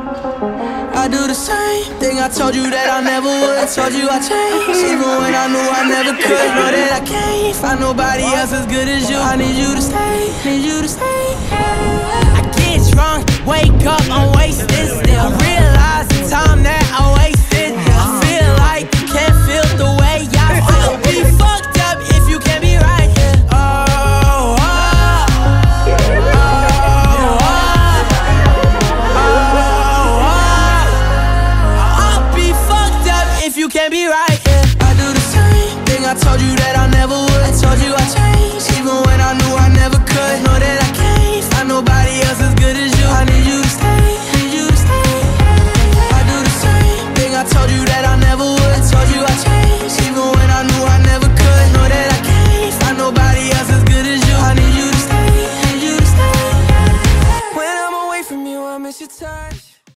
I do the same thing I told you that I never would. I told you I changed, even when I knew I never could. Know that I can't find nobody else as good as you. I need you to stay, need you to stay. I get drunk, wake up, I'm wasted.